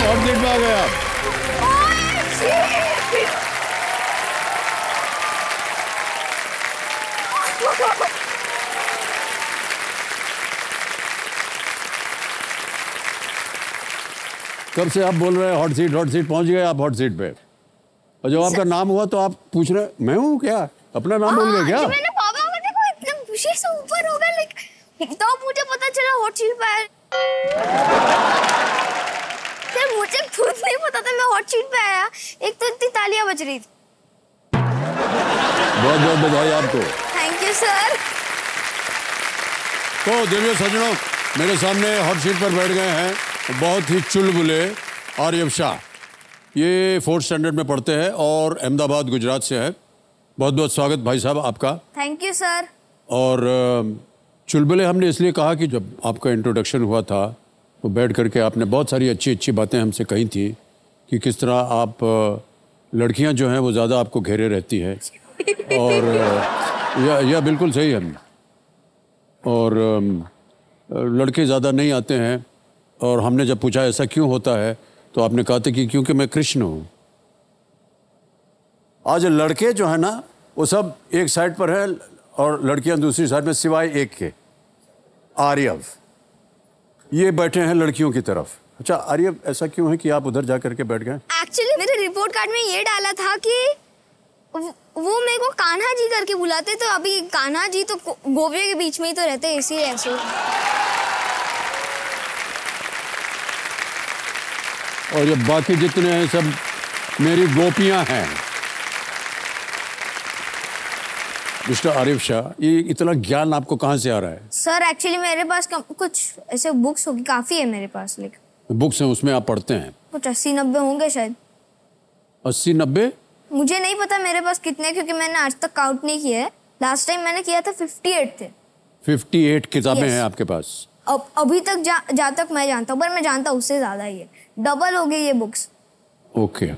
Hot seat में आ गए आप। कब से आप बोल रहे हैं हॉट सीट पहुंच गए आप हॉट सीट पे। और जब आपका नाम हुआ तो आप पूछ रहे मैं हूँ क्या? अपना नाम बोल गए क्या? मैंने पापा को देखो इतना खुशी से ऊपर हो गया लाइक तो मुझे पता चला हॉट सीट पे आया। फिर मुझे खुद नहीं पता था मैं हॉट सीट पे आया। एक तो इतनी तालियां बज रही थी। बहुत बहुत बधाई आपको। Thank you sir. तो दिव्य सज्जनों, मेरे सामने हॉट सीट पर बैठ गए हैं बहुत ही चुलबुले आर्यव शाह। ये 4th स्टैंडर्ड में पढ़ते हैं और अहमदाबाद गुजरात से है। बहुत बहुत स्वागत भाई साहब आपका। Thank you sir. और चुलबुले हमने इसलिए कहा कि जब आपका इंट्रोडक्शन हुआ था तो बैठ करके आपने बहुत सारी अच्छी अच्छी बातें हमसे कही थी कि किस तरह आप लड़कियां जो हैं वो ज़्यादा आपको घेरे रहती है और यह बिल्कुल सही है। और लड़के ज़्यादा नहीं आते हैं और हमने जब पूछा ऐसा क्यों होता है तो आपने कहा था कि क्योंकि मैं कृष्ण हूँ। आज लड़के जो है ना वो सब एक साइड पर है और लड़कियां दूसरी साइड में, सिवाय एक के, आर्यव। ये बैठे हैं लड़कियों की तरफ। अच्छा आर्यव, ऐसा क्यों है कि आप उधर जा करके बैठ गए? एक्चुअली मेरे रिपोर्ट कार्ड में ये डाला था कि वो मेरे को कान्हा जी करके बुलाते, तो अभी कान्हा जी तो गोपियों के बीच में ही तो रहते हैं, इसीलिए ऐसे। और ये बाकी जितने हैं सब मेरी गोपियां हैं। मिस्टर आरिफ शाह, ये इतना ज्ञान आपको कहाँ से आ रहा है? सर एक्चुअली मेरे पास कुछ ऐसे बुक्स होगी, काफी है मेरे पास। लाइक बुक्स हैं, उसमें आप पढ़ते हैं? कुछ 80-90 होंगे शायद। 80-90? मुझे नहीं पता मेरे पास कितने, क्योंकि मैंने आज तक काउंट नहीं किया है। लास्ट टाइम मैंने किया था 58 थे। 58 किताबें हैं आपके पास? अब अभी तक जहाँ तक मैं जानता हूँ, पर मैं जानता हूँ उससे ज्यादा ही है। डबल हो गई ये बुक्स। ओके।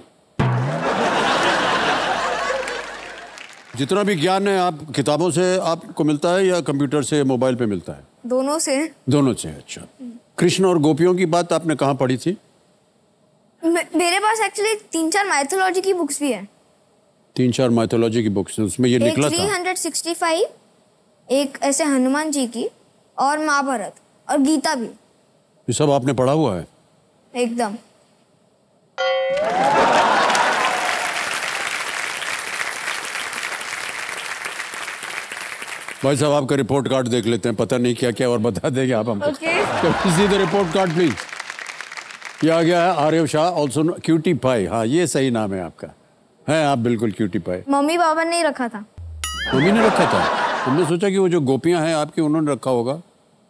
जितना भी ज्ञान है आप किताबों से आपको मिलता है या कंप्यूटर से, मोबाइल पे मिलता है? दोनों से। दोनों से। अच्छा, कृष्ण और गोपियों की बात आपने कहाँ पढ़ी थी? मेरे पास एक्चुअली 3-4 माइथोलॉजी की बुक्स भी है। 3-4 माइथोलॉजी की बुक्स, उसमें ये निकला था? 365, एक ऐसे हनुमान जी की, और महाभारत और गीता भी। ये सब आपने पढ़ा हुआ है? एकदम। भाई साहब आपका रिपोर्ट कार्ड देख लेते हैं, पता नहीं क्या क्या और बता देंगे आप हमको। किसी द रिपोर्ट कार्ड प्लीज। ये आ गया है Aaryav Shah, also cutie pie. हाँ ये सही नाम है आपका, है आप बिल्कुल क्यूटी पाई। मम्मी पापा ने रखा था। मम्मी ने रखा था? तुमने सोचा कि वो जो गोपियां हैं आपकी उन्होंने रखा होगा?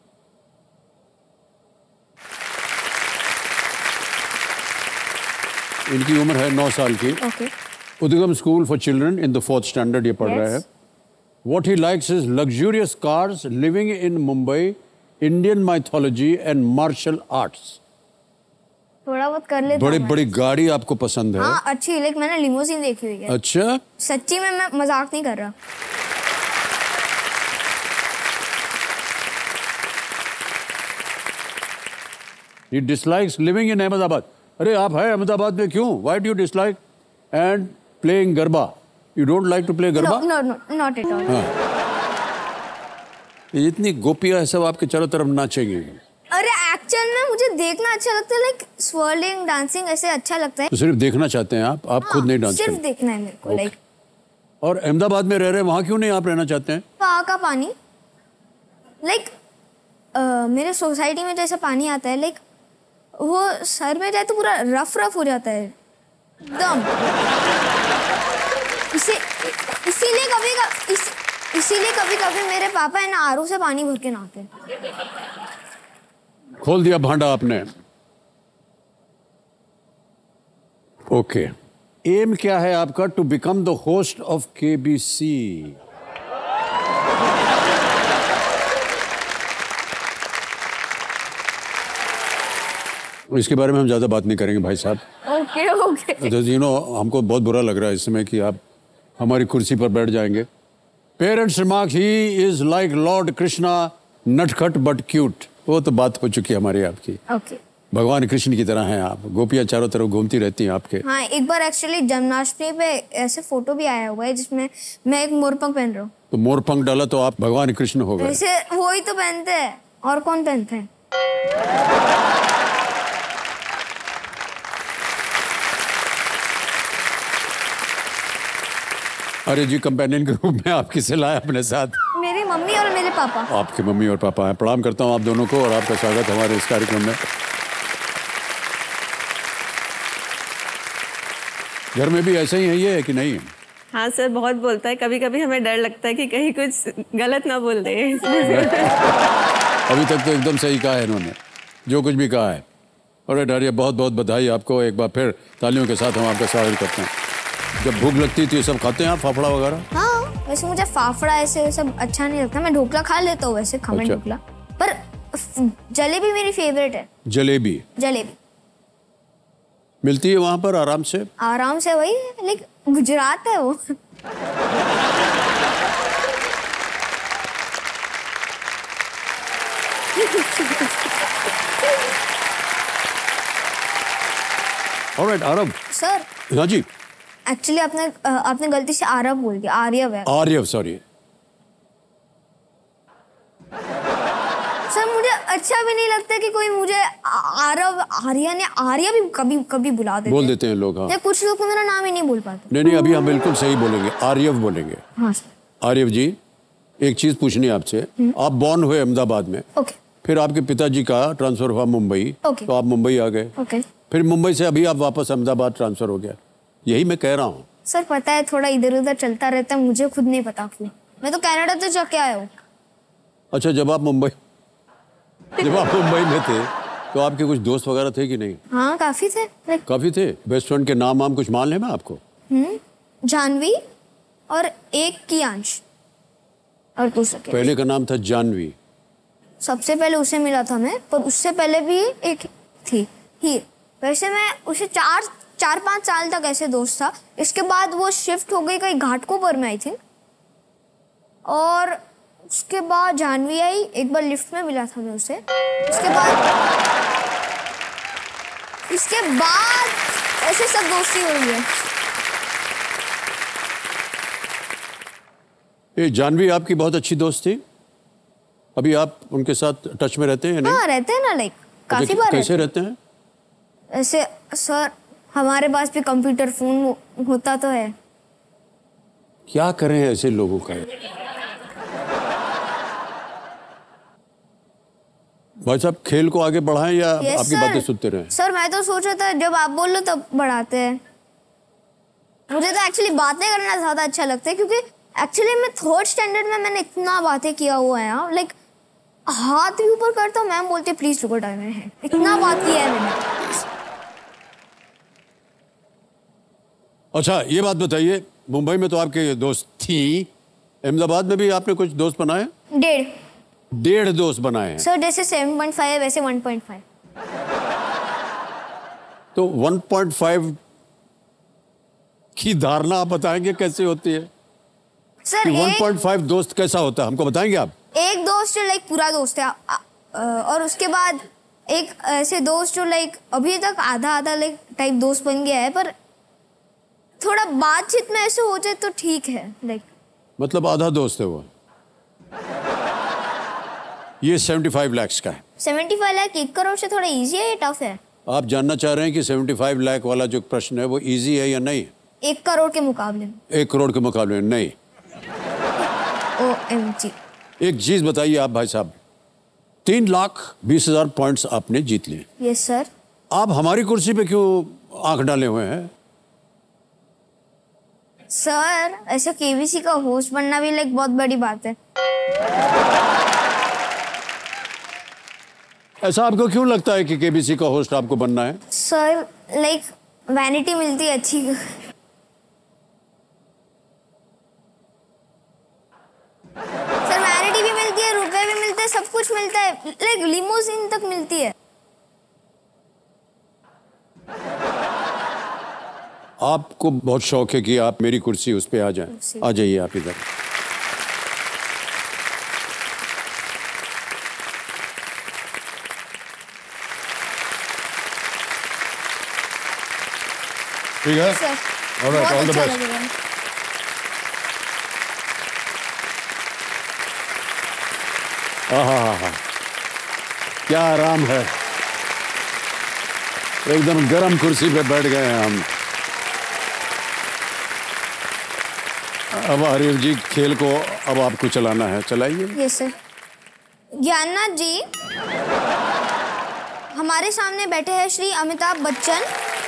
इनकी उम्र है 9 साल की। Udgam school for children in the 4th standard ये पढ़ रहे हैं। What he likes is luxurious cars, living in Mumbai, Indian mythology and martial arts. थोड़ा बहुत कर लेता बड़ी बड़ी गाड़ी आपको पसंद है? हाँ अच्छी, लेकिन मैंने लिमोसिन देखी हुई है। अच्छा, सच्ची में, मैं मजाक नहीं कर रहा। He dislikes living in Ahmedabad. अरे आप हैं अहमदाबाद में क्यों? Why do you dislike and playing garba? You don't like to play garba? No, not at all. हाँ। इतनी गोपियां सब आपके चारों तरफ नाचेंगी। अरे एक्चुअल में मुझे देखना अच्छा लगता है, लाइक स्वर्लिंग, डांसिंग ऐसे अच्छा लगता है। तो सिर्फ देखना चाहते हैं आप? खुद नहीं डांस सिर्फ देखना है मेरे को। लाइक और अहमदाबाद में रह रहे हैं, वहाँ क्यों नहीं आप रहना चाहते हैं? वहाँ का पानी, लाइक मेरे सोसाइटी में जैसा पानी आता है, लाइक वो सर में जाए तो पूरा रफ हो जाता है एकदम। इसीलिए कभी कभी मेरे पापा है ना आरओ से पानी भर के नहाते हैं। खोल दिया भांडा आपने। ओके, एम क्या है आपका? To become the host of KBC. इसके बारे में हम ज्यादा बात नहीं करेंगे भाई साहब। ओके। यू नो हमको बहुत बुरा लग रहा है इस समय कि आप हमारी कुर्सी पर बैठ जाएंगे। Parents remark he is like lord Krishna, नटखट बट क्यूट। वो तो बात हो चुकी है हमारी आपकी। ओके। भगवान कृष्ण की तरह हैं आप, गोपियाँ चारों तरफ घूमती रहती हैं आपके। हाँ, एक बार एक्चुअली जन्माष्टमी पे ऐसे फोटो भी आया हुआ है जिसमें मैं एक मोरपंख पहन रहा हूँ। तो मोर पंख डाला तो आप भगवान कृष्ण हो गए। वैसे वो ही तो पहनते हैं, और कौन पहनते हैं? अरे जी, कंपेनियन के रूप में आप किसे लाए अपने साथ? मेरी मम्मी और मेरे पापा। आपके मम्मी और पापा हैं। प्रणाम करता हूँ आप दोनों को और आपका स्वागत हमारे इस कार्यक्रम में। घर में भी ऐसे ही है ये कि नहीं? हाँ सर, बहुत बोलता है। कभी कभी हमें डर लगता है कि कहीं कुछ गलत ना बोल दे। अभी तक तो एकदम सही कहा है इन्होंने, जो कुछ भी कहा है। और डारिया, बहुत बहुत बधाई आपको। एक बार फिर तालियों के साथ हम आपका स्वागत करते हैं। जब भूख लगती है तो ये सब खाते हैं आप, फाफड़ा वगैरह? हाँ, वैसे मुझे फाफड़ा ऐसे सब अच्छा नहीं लगता। मैं ढोकला खा लेता हूँ वैसे, खमन अच्छा। ढोकला। पर जलेबी मेरी फेवरेट है। जलेबी जलेबी मिलती है वहाँ पर आराम से? आराम से, वही लेकिन गुजरात है वो। ऑलराइट, आरव। सर, हाँ जी। एक्चुअली आपने गलती से आरव बोल दिया, आर्यव है। आर्यव, सॉरी। सर, मुझे अच्छा भी नहीं लगता कि कोई मुझे आरव, आर्यन या आर्य भी कभी कभी बुला देते बोल देते हैं लोग, हाँ। या कुछ लोग तो मेरा नाम ही नहीं बोल पाते। नहीं नहीं, अभी हम बिल्कुल सही बोलेंगे, आर्यव बोलेंगे। हाँ सर। आर्यव जी, एक चीज पूछनी है आपसे। आप बॉर्न हुए अहमदाबाद में, ओके फिर आपके पिताजी का ट्रांसफर हुआ मुंबई, ओके। तो आप मुंबई आ गए। ओके फिर मुंबई से अभी आप वापस अहमदाबाद ट्रांसफर हो गया। यही मैं कह रहा हूँ। सर, पता है थोड़ा इधर उधर चलता रहता है, मुझे खुद नहीं पता क्यों। मैं तो कनाडा तो जाके आया हूँ। अच्छा, जब आप मुंबई में थे तो आपके कुछ दोस्त वगैरह थे कि नहीं? हाँ, काफी थे। काफी थे। बेस्ट फ्रेंड के नाम वाम कुछ मान लें मैं आपको? जानवी और एक कियांश और पूछ सके। पहले का नाम था जानवी। सबसे पहले उसे मिला था मैं, पर उससे पहले भी एक थी ही। वैसे मैं उसे चार पाँच साल तक ऐसे दोस्त था। इसके बाद वो शिफ्ट हो गई कहीं घाटकोपर में, आई थिंक। और उसके बाद जानवी आई, एक बार लिफ्ट में मिला था मैं उसे। इसके बाद ऐसे सब दोस्ती हो रही है। ये जानवी आपकी बहुत अच्छी दोस्त थी। अभी आप उनके साथ टच में रहते हैं नहीं? हाँ, रहते हैं ना, काफी बार कैसे रहते हैं? ऐसे सर, हमारे पास भी कंप्यूटर फोन होता तो है। क्या करें ऐसे लोगों का? भाई साहब, खेल को आगे बढ़ाएं या Yes, आपकी sir. बातें सुनते रहें? सर, मैं तो सोच रहा था जब आप बोल लो तब बढ़ाते हैं। मुझे तो एक्चुअली बातें करना ज्यादा अच्छा लगता है, क्योंकि एक्चुअली मैं थर्ड स्टैंडर्ड में मैंने इतना बातें किया हुआ है यार। हाथ भी ऊपर करता हूँ, मैम बोलते प्लीज रुको, टाइम है। इतना बात किया है मैंने। अच्छा, ये बात बताइए, मुंबई में तो आपके दोस्त थी, अहमदाबाद में भी आपने कुछ दोस्त बनाए? 1.5 दोस्त बनाए हैं। सर, जैसे 7.5 है वैसे 1.5। तो 1.5 की धारणा आप बताएंगे कैसे होती है? सर, कि 1.5 दोस्त कैसा होता है, हमको बताएंगे आप? एक दोस्त जो पूरा दोस्त है, और उसके बाद एक ऐसे दोस्त जो अभी तक आधा आधा टाइप दोस्त बन गया है, पर थोड़ा बातचीत में ऐसे हो जाए तो ठीक है। मतलब आधा दोस्त है वो। ये 75 लाख का है। 75 लाख 1 करोड़ से थोड़ा इजी है या टफ है? आप जानना चाह रहे हैं कि 75 लाख वाला जो प्रश्न है वो इजी है या नहीं? 1 करोड़ के मुकाबले में। 1 करोड़ के मुकाबले में नहीं। OMG। एक चीज बताइए आप भाई साहब, 3,20,000 पॉइंट्स आपने जीत लिए। Yes sir. आप हमारी कुर्सी पे क्यों आंख डाले हुए हैं? सर, ऐसे केबीसी का होस्ट बनना भी बहुत बड़ी बात है। ऐसा आपको क्यों लगता है कि केबीसी का होस्ट आपको बनना है? सर, वैनिटी मिलती है अच्छी। सर, वैनिटी भी मिलती है, रुपए भी मिलते हैं, सब कुछ मिलता है। लिमोजिन तक मिलती है। आपको बहुत शौक है कि आप मेरी कुर्सी उस पे आ जाएं। आ जाइए आप इधर। ठीक है सर ऑलराइट बहुत ऑल द अच्छा बेस्ट लगेगा। हाँ क्या आराम है, एकदम गरम कुर्सी पे बैठ गए हैं हम। अब हरीफ जी खेल को अब आपको चलाना है, चलाइए। Yes sir. ज्ञाननाथ जी, हमारे सामने बैठे हैं श्री अमिताभ बच्चन।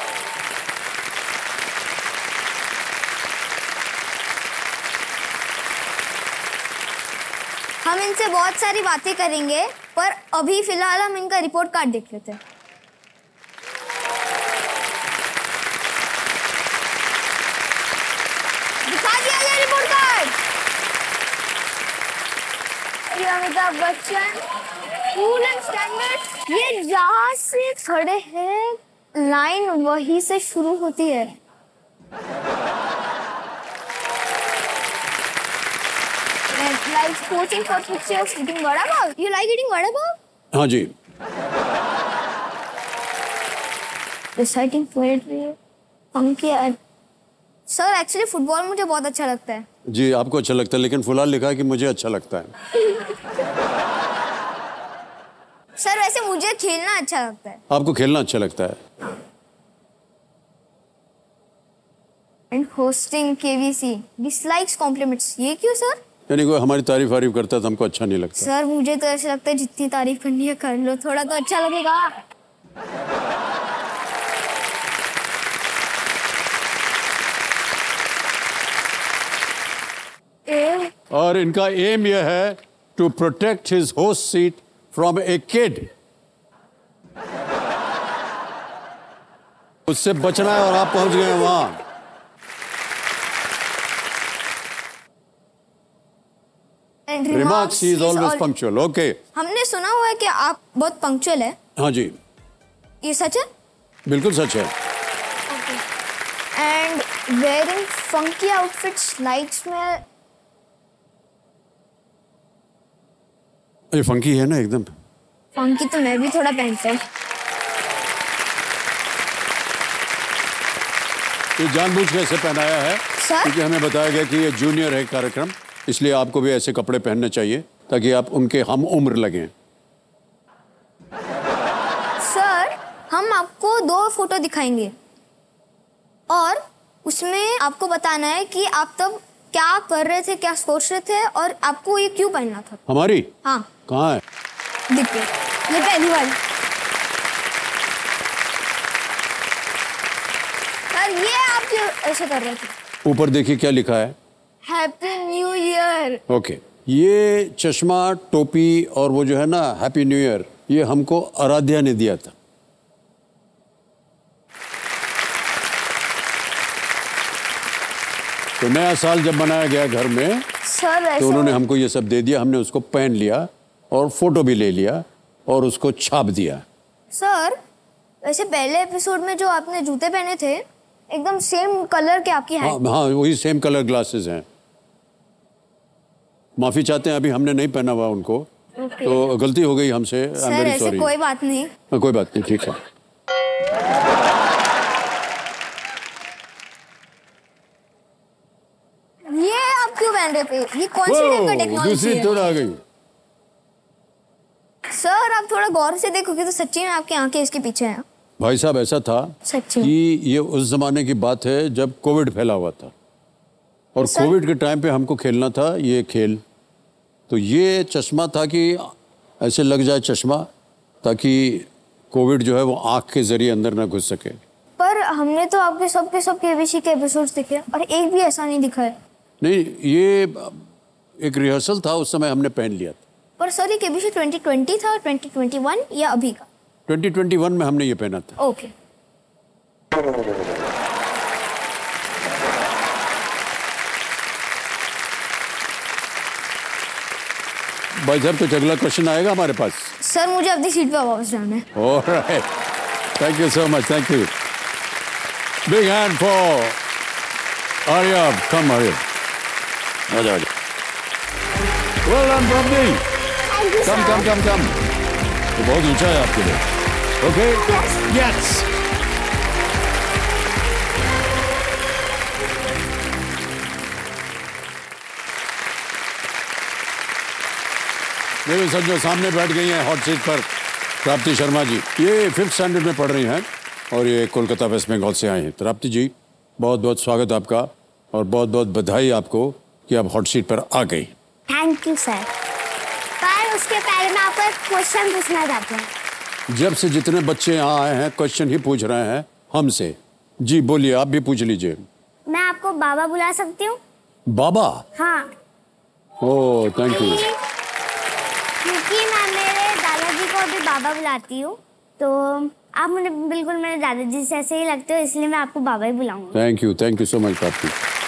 हम इनसे बहुत सारी बातें करेंगे, पर अभी फिलहाल हम इनका रिपोर्ट कार्ड देख लेते हैं। दिखा दिया गया रिपोर्ट कार्ड। ये Amitabh Bachchan cool and standard, ये जहां से खड़े हैं लाइन वहीं से शुरू होती है। Like coaching for pictures, eating vada pav. You like eating vada pav? हाँ जी, Reciting poetry, पंक्ति। सर एक्चुअली फुटबॉल मुझे बहुत अच्छा लगता है। जी आपको अच्छा लगता है, लेकिन फिलहाल लिखा है कि मुझे अच्छा लगता है। सर वैसे मुझे खेलना अच्छा लगता है। आपको खेलना अच्छा लगता है। And hosting KBC dislikes compliments, ये क्यों सर? यानी कोई हमारी तारीफ वारीफ करता है तो हमको अच्छा नहीं लगता। सर मुझे तो ऐसा लगता है जितनी तारीफ करनी है कर लो, थोड़ा तो अच्छा लगेगा। और इनका एम यह है to protect his host seat from a kid. उससे बचना है और आप पहुंच गए वहां। Remarks, he is always punctual. Okay. हमने सुना हुआ है कि आप बहुत पंक्चुअल है, हाँ जी, ये सच है? बिल्कुल सच है। And wearing funky outfits likes में। ये फंकी है ना एकदम। फंकी तो मैं भी थोड़ा पहनता हूँ। ये जानबूझ के ऐसे पहनाया है सर? क्योंकि हमें बताया गया कि ये जूनियर है कार्यक्रम, इसलिए आपको भी ऐसे कपड़े पहनने चाहिए ताकि आप उनके हम उम्र लगें। सर हम आपको 2 फोटो दिखाएंगे और उसमें आपको बताना है कि आप तब क्या कर रहे थे, क्या सोच रहे थे और आपको ये क्यों पहनना था। हमारी हाँ कहाँ है? देखिए, ये पहली वाली। सर ये आप क्यों ऐसे कर रहे थे? ऊपर देखिए क्या लिखा है। Happy new year. ओके, ये चश्मा, टोपी और वो जो है ना हैप्पी न्यू ईयर, ये हमको आराध्या ने दिया था। तो नया साल जब मनाया गया घर में सर ऐसा तो उन्होंने हमको ये सब दे दिया, हमने उसको पहन लिया और फोटो भी ले लिया और उसको छाप दिया। सर वैसे पहले एपिसोड में जो आपने जूते पहने थे एकदम सेम कलर के आपकी हाँ है। हाँ, वही सेम कलर ग्लासेस हैं। माफी चाहते हैं, अभी हमने नहीं पहना हुआ उनको। तो गलती हो गई हमसे, आई एम सर वेरी ऐसे सॉरी। कोई बात नहीं। कोई बात नहीं, ठीक है। ये आप क्यों पहन रहे थे? ये कौन सी टाइप का टेक्नोलॉजी दूसरी है? थोड़ा आ गई। सर आप थोड़ा गौर से देखोगे तो सच्ची में आपकी आंखें इसके पीछे हैं। भाई साहब ऐसा था सच्ची कि ये उस जमाने की बात है जब कोविड फैला हुआ था और सर? कोविड के टाइम पे हमको खेलना था ये खेल। तो ये चश्मा था कि ऐसे लग जाए चश्मा ताकि कोविड जो है वो आँख के जरिए अंदर ना घुस सके। पर हमने तो आपके सब केबीसी के एपिसोड्स देखे और एक भी ऐसा नहीं दिखा है। नहीं, ये एक रिहर्सल था, उस समय हमने पहन लिया था। पर सर ये केबीसी 2020 था और 2021 या अभी का? 2021 में हमने ये पहना था। ओके। भाई साहब कुछ अगला क्वेश्चन आएगा हमारे पास? सर मुझे अपनी सीट पे वापस जाना है। Alright, thank you so much, thank you. Big hand for Arya, come Arya, आ जाओ। Well done probably, come. तो बहुत ऊंचा है आपके लिए। Okay, yes. ये भी सच में सामने बैठ गई हैं हॉट सीट पर प्राप्ति शर्मा जी। ये 5th स्टैंडर्ड में पढ़ रही हैं और ये कोलकाता वेस्ट बंगाल से आई हैं। प्राप्ति जी, बहुत बहुत स्वागत आपका और बहुत बहुत बधाई आपको कि आप हॉट सीट पर आ गई। Thank you sir. पर उसके पहले मैं आपको एक क्वेश्चन पूछना चाहती हूँ। जब से जितने बच्चे यहाँ आए हैं क्वेश्चन ही पूछ रहे हैं हमसे। जी बोलिए, आप भी पूछ लीजिए। मैं आपको बाबा बुला सकती हूँ? बाबा? हाँ। Oh thank you. क्योंकि मैं मेरे दादाजी को भी बाबा बुलाती हूँ, तो आप मुझे बिल्कुल मेरे दादाजी से ऐसे ही लगते हो, इसलिए मैं आपको बाबा ही बुलाऊंगी। Thank you so much Prapti.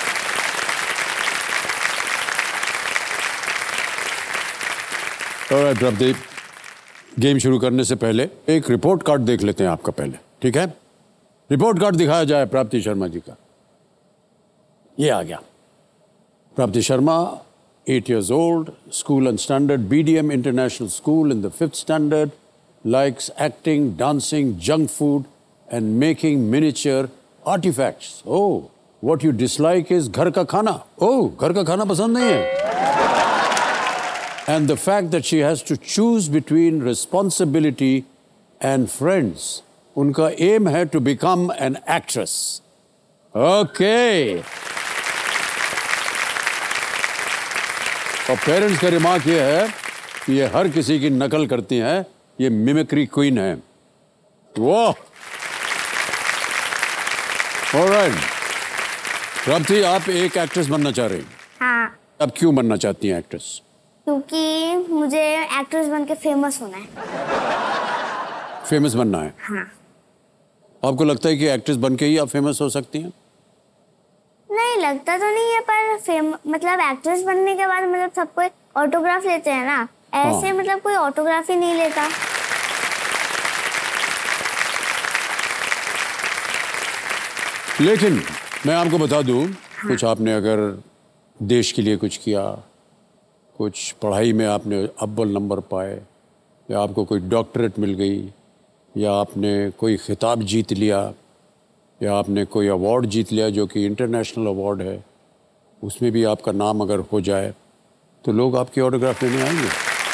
Alright Prapti, game शुरू करने से पहले एक रिपोर्ट कार्ड देख लेते हैं आपका पहले, ठीक है? रिपोर्ट कार्ड दिखाया जाए प्राप्ति शर्मा जी का। ये आ गया। प्राप्ति Sharma, 8 years old, school and standard, BDM International School in the 5th standard, likes acting, dancing, junk food and making miniature artifacts. Oh, what you dislike is घर का खाना. Oh, घर का खाना पसंद नहीं है. And the fact that she has to choose between responsibility and friends. उनका aim है to become an actress. Okay. और पेरेंट्स का रिमार्क ये है कि ये हर किसी की नकल करती हैं, ये मिमिक्री क्वीन है। वाह! ऑलराइट प्राप्ति, आप एक एक्ट्रेस बनना चाह रही हैं। हाँ। अब क्यों बनना चाहती हैं एक्ट्रेस? क्योंकि मुझे एक्ट्रेस बन के फेमस होना है। फेमस बनना है? हाँ। आपको लगता है कि एक्ट्रेस बन के ही आप फेमस हो सकती हैं? नहीं लगता तो नहीं है, पर मतलब एक्ट्रेस बनने के बाद मतलब सब कोई ऑटोग्राफ लेते हैं ना, ऐसे हाँ। मतलब कोई ऑटोग्राफ ही नहीं लेता। लेकिन मैं आपको बता दूं, कुछ आपने अगर देश के लिए कुछ किया, कुछ पढ़ाई में आपने अव्वल नंबर पाए, या आपको कोई डॉक्टरेट मिल गई, या आपने कोई खिताब जीत लिया, या आपने कोई अवार्ड जीत लिया जो कि इंटरनेशनल अवार्ड है, उसमें भी आपका नाम अगर हो जाए तो लोग आपकी ऑटोग्राफ लेने आएंगे।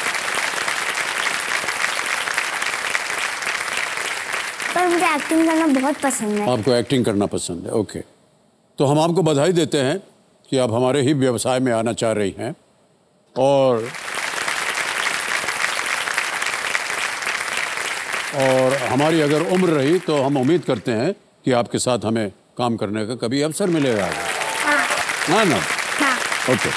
पर मुझे एक्टिंग करना बहुत पसंद है। आपको एक्टिंग करना पसंद है, ओके। तो हम आपको बधाई देते हैं कि आप हमारे ही व्यवसाय में आना चाह रही हैं, और हमारी अगर उम्र रही तो हम उम्मीद करते हैं कि आपके साथ हमें काम करने का कभी अवसर मिलेगा। हाँ ना? हाँ। ओके।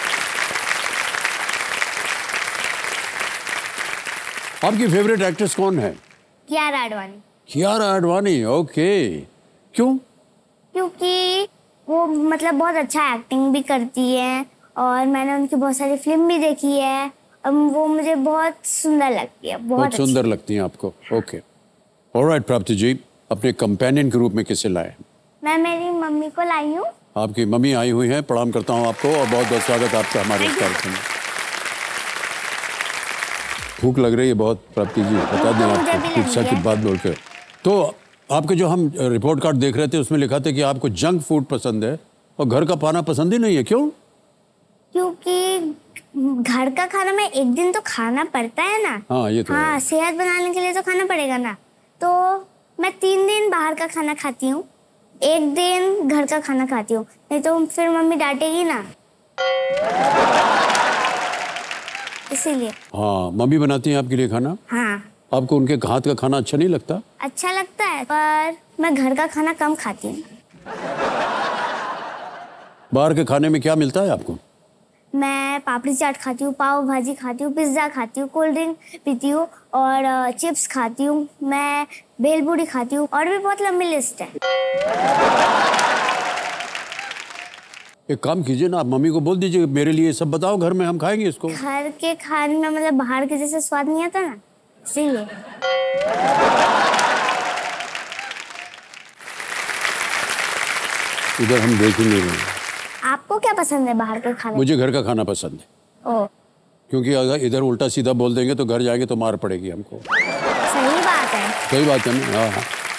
आपकी फेवरेट एक्ट्रेस कौन है? कियारा आडवाणी। कियारा आडवाणी, ओके। क्यों? क्योंकि वो मतलब बहुत अच्छा एक्टिंग भी करती है और मैंने उनकी बहुत सारी फिल्म भी देखी है। वो मुझे बहुत सुंदर लगती है। बहुत सुंदर लगती हैं आपको, ओके। ऑलराइट प्राप्ति जी, अपने कंपेनियन के रूप में किसे लाए? मैं मेरी मम्मी को लाई हूँ। आपकी मम्मी आई हुई हैं, प्रणाम करता हूँ आपको और बहुत बहुत स्वागत आपका हमारे इस कार्यक्रम में। भूख लग रही है बहुत प्राप्ति जी, बता दें आपको कुछ सच बात बोल के। तो आपके जो हम रिपोर्ट कार्ड देख रहे थे उसमें लिखा था कि आपको जंक फूड पसंद है और घर का खाना पसंद ही नहीं है, क्यों? क्योंकि घर का खाना में एक दिन तो खाना पड़ता है ना। हाँ ये तो हाँ, सेहत बनाने के लिए तो खाना पड़ेगा ना। तो मैं 3 दिन बाहर का खाना खाती हूँ, 1 दिन घर का खाना खाती हूँ, नहीं तो फिर मम्मी डांटेगी ना, इसीलिए। हाँ, मम्मी बनाती हैं आपके लिए खाना? हाँ। आपको उनके हाथ का खाना अच्छा नहीं लगता? अच्छा लगता है, पर मैं घर का खाना कम खाती हूँ। बाहर के खाने में क्या मिलता है आपको? मैं पापड़ी चाट खाती हूँ, पाव भाजी खाती हूँ, पिज्ज़ा खाती हूँ, कोल्ड ड्रिंक पीती हूँ और चिप्स खाती हूँ, मैं भेलपूरी खाती हूँ और भी बहुत लंबी लिस्ट है। एक काम कीजिए ना, आप मम्मी को बोल दीजिए मेरे लिए सब बताओ, घर में हम खाएंगे इसको। घर के खाने में मतलब बाहर के जैसे स्वाद नहीं आता ना, इसीलिए। इधर हम देख ही नहीं रहे। आपको क्या पसंद है बाहर के खाने? मुझे घर का खाना पसंद है। ओ, क्योंकि अगर इधर उल्टा सीधा बोल देंगे तो घर जाएंगे तो मार पड़ेगी हमको। सही बात है। सही बात है ना? हाँ हाँ।